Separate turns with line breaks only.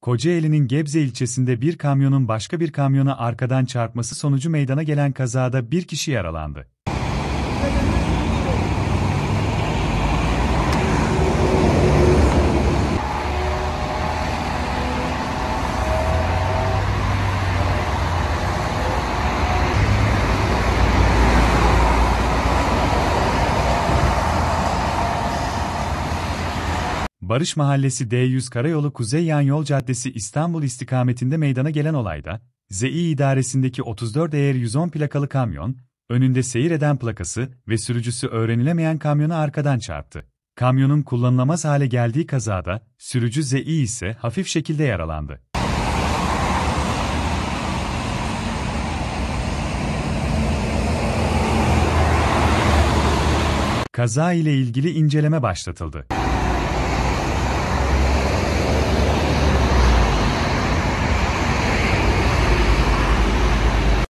Kocaeli'nin Gebze ilçesinde bir kamyonun başka bir kamyona arkadan çarpması sonucu meydana gelen kazada bir kişi yaralandı. Barış Mahallesi D100 Karayolu Kuzey Yan Yol Caddesi İstanbul istikametinde meydana gelen olayda, Zİ idaresindeki 34 ER 110 plakalı kamyon, önünde seyir eden plakası ve sürücüsü öğrenilemeyen kamyona arkadan çarptı. Kamyonun kullanılamaz hale geldiği kazada, sürücü Zİ ise hafif şekilde yaralandı. Kaza ile ilgili inceleme başlatıldı.